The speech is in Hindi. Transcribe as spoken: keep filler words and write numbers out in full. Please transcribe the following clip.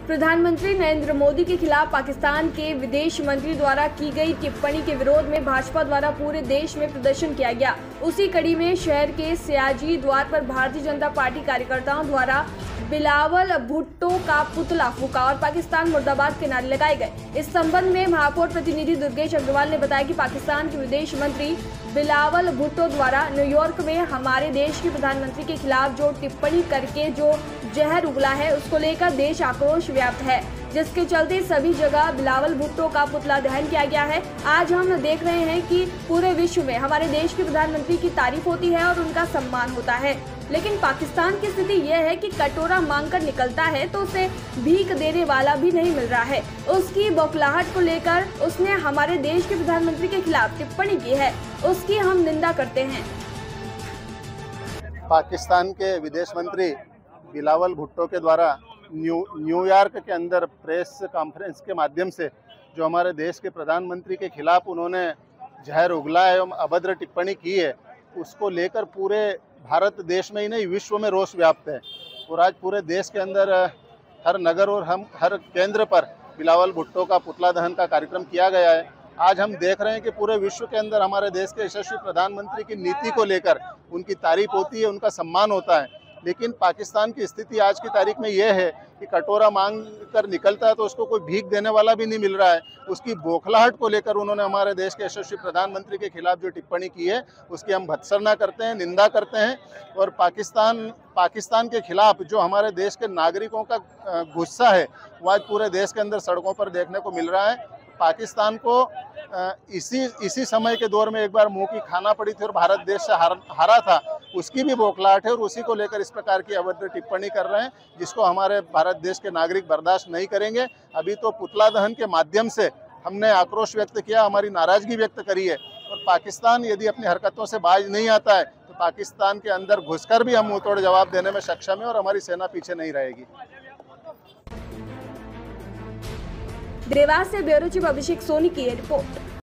प्रधानमंत्री नरेंद्र मोदी के खिलाफ पाकिस्तान के विदेश मंत्री द्वारा की गई टिप्पणी के विरोध में भाजपा द्वारा पूरे देश में प्रदर्शन किया गया। उसी कड़ी में शहर के सयाजी द्वार पर भारतीय जनता पार्टी कार्यकर्ताओं द्वारा बिलावल भुट्टो का पुतला फूका और पाकिस्तान मुर्दाबाद के नारे लगाए गए। इस संबंध में महापौर प्रतिनिधि दुर्गेश अग्रवाल ने बताया कि पाकिस्तान के विदेश मंत्री बिलावल भुट्टो द्वारा न्यूयॉर्क में हमारे देश के प्रधानमंत्री के खिलाफ जो टिप्पणी करके जो जहर उगला है, उसको लेकर देश आक्रोश व्याप्त है, जिसके चलते सभी जगह बिलावल भुट्टो का पुतला दहन किया गया है। आज हम देख रहे हैं कि पूरे विश्व में हमारे देश के प्रधानमंत्री की तारीफ होती है और उनका सम्मान होता है, लेकिन पाकिस्तान की स्थिति यह है कि कटोरा मांगकर निकलता है तो उसे भीख देने वाला भी नहीं मिल रहा है। उसकी बौखलाहट को लेकर उसने हमारे देश के प्रधानमंत्री के खिलाफ टिप्पणी की है, उसकी हम निंदा करते हैं। पाकिस्तान के विदेश मंत्री बिलावल भुट्टो के द्वारा न्यू न्यूयॉर्क के अंदर प्रेस कॉन्फ्रेंस के माध्यम से जो हमारे देश के प्रधानमंत्री के खिलाफ उन्होंने जहर उगला एवं अभद्र टिप्पणी की है, उसको लेकर पूरे भारत देश में ही नहीं विश्व में रोष व्याप्त है। और आज पूरे देश के अंदर हर नगर और हम हर केंद्र पर बिलावल भुट्टो का पुतला दहन का कार्यक्रम किया गया है। आज हम देख रहे हैं कि पूरे विश्व के अंदर हमारे देश के यशस्वी प्रधानमंत्री की नीति को लेकर उनकी तारीफ होती है, उनका सम्मान होता है। लेकिन पाकिस्तान की स्थिति आज की तारीख में यह है कि कटोरा मांग कर निकलता है तो उसको कोई भीख देने वाला भी नहीं मिल रहा है। उसकी बौखलाहट को लेकर उन्होंने हमारे देश के यशस्वी प्रधानमंत्री के खिलाफ जो टिप्पणी की है, उसकी हम भत्सना करते हैं, निंदा करते हैं। और पाकिस्तान पाकिस्तान के खिलाफ जो हमारे देश के नागरिकों का गुस्सा है, वो आज पूरे देश के अंदर सड़कों पर देखने को मिल रहा है। पाकिस्तान को इसी इसी समय के दौर में एक बार मुंह की खाना पड़ी थी और भारत देश से हार, हारा था, उसकी भी बौखलाहट है और उसी को लेकर इस प्रकार की अभद्र टिप्पणी कर रहे हैं, जिसको हमारे भारत देश के नागरिक बर्दाश्त नहीं करेंगे। अभी तो पुतला दहन के माध्यम से हमने आक्रोश व्यक्त किया, हमारी नाराजगी व्यक्त करी है। और पाकिस्तान यदि अपनी हरकतों से बाज नहीं आता है तो पाकिस्तान के अंदर घुसकर भी हम मुंह तोड़ जवाब देने में सक्षम है और हमारी सेना पीछे नहीं रहेगी। देवास से ब्यूरो चीफ अभिषेक सोनी की रिपोर्ट।